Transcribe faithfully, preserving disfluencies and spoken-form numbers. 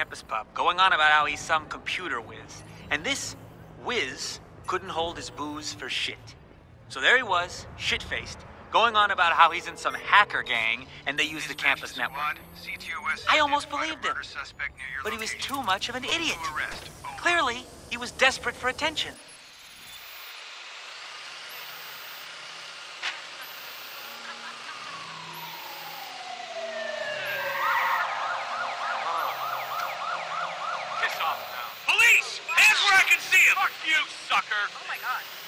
campus pub, going on about how he's some computer whiz. And this whiz couldn't hold his booze for shit. So there he was, shit-faced, going on about how he's in some hacker gang and they use the campus network. I almost believed him, but he was too much of an idiot. Clearly, he was desperate for attention. Police! Hands where I can see him! Fuck you, sucker! Oh my god.